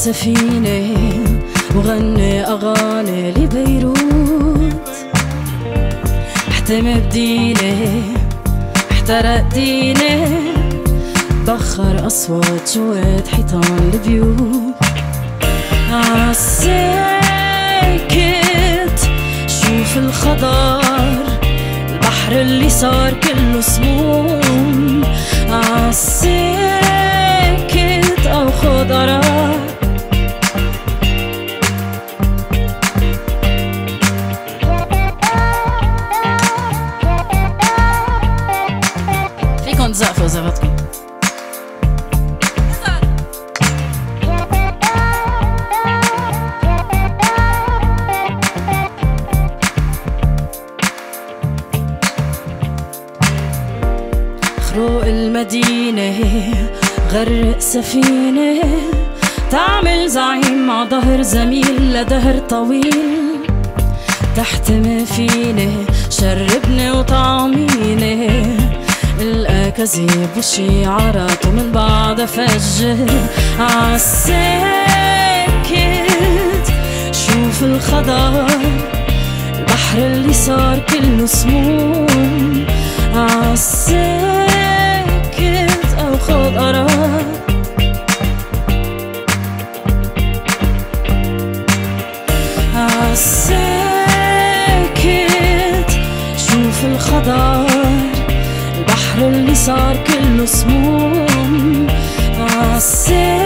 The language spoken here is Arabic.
سفينة وغني أغاني لبيروت. احتمي بديني احترق ديني، بخر أصوات جوات حيطان البيوت. عالساكت شوف الخضار، البحر اللي صار كله سموم. عالساكت أو خضرات، فيكن تزقفوا زغطكم. خروق المدينة غرق سفينة، تعمل زعيم مع ظهر زميل لدهر طويل. تحتمي فيني شربني وطعميني، الأكاذيب والشعارات ومن بعد أفجر. عالساكت شوف الخضار، البحر اللي صار كله سموم. عالساكت أو خضرات، عالساكت شوف الخضار، البحر اللي صار كله سموم. عالساكت